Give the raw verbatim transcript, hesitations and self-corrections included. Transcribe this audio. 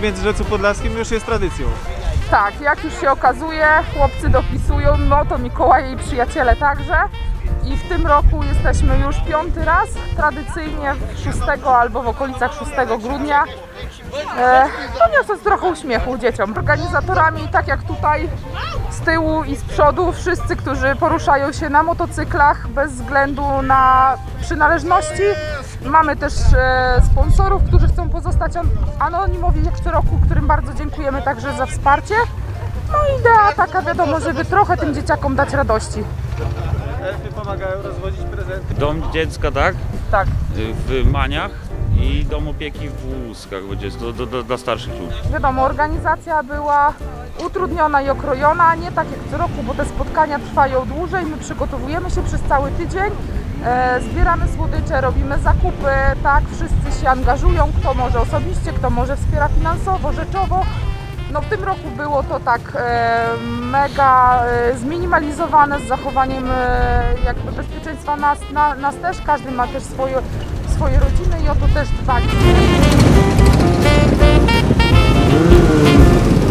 Międzyrzecu Podlaskim już jest tradycją. Tak, jak już się okazuje, chłopcy dopisują, no to Mikołaje i przyjaciele także. I w tym roku jesteśmy już piąty raz, tradycyjnie szóstego albo w okolicach szóstego grudnia. E, no niosąc trochę uśmiechu dzieciom. Organizatorami, tak jak tutaj z tyłu i z przodu, wszyscy, którzy poruszają się na motocyklach bez względu na przynależności. Mamy też e, sponsorów, którzy chcą pozostać anonimowi jak co roku, którym bardzo dziękujemy także za wsparcie. No i idea taka, wiadomo, żeby trochę tym dzieciakom dać radości. Elfy pomagają rozwozić prezenty. Dom dziecka, tak? Tak. W Maniach i dom opieki w Łuskach, będzie do, do, do, dla starszych ludzi. Wiadomo, organizacja była utrudniona i okrojona, nie tak jak co roku, bo te spotkania trwają dłużej, my przygotowujemy się przez cały tydzień, e, zbieramy słodycze, robimy zakupy, tak, wszyscy się angażują, kto może osobiście, kto może wspiera finansowo, rzeczowo. No w tym roku było to tak e, mega e, zminimalizowane z zachowaniem e, jakby bezpieczeństwa nas, na, nas też, każdy ma też swoje, swoje rodziny i o to też dbali.